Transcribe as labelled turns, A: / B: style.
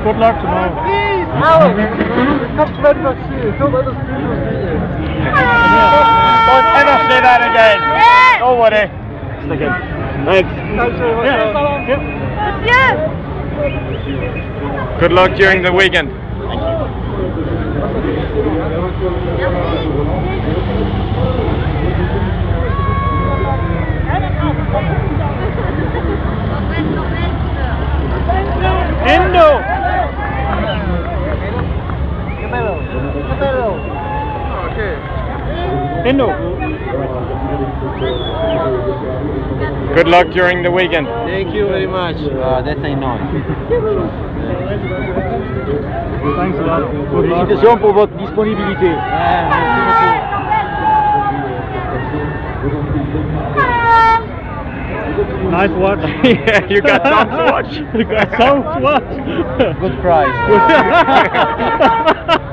A: Good luck tomorrow.
B: Allan, come to Redbox here. Don't let us do this.
C: Don't ever say that again. Don't worry. Stick in. Thanks.
B: Thanks very much.
A: Yeah.
C: Good luck during the weekend.
A: Dindo.
B: Capello. Okay.
A: Dindo.
C: Good luck during the weekend.
B: Thank you very much. That's I know.
A: Thanks a lot. Good luck.
B: Félicitations pour votre disponibilité. Merci beaucoup.
A: Nice watch.
C: Yeah, you got some to watch.
A: You got some to watch.
B: Good price.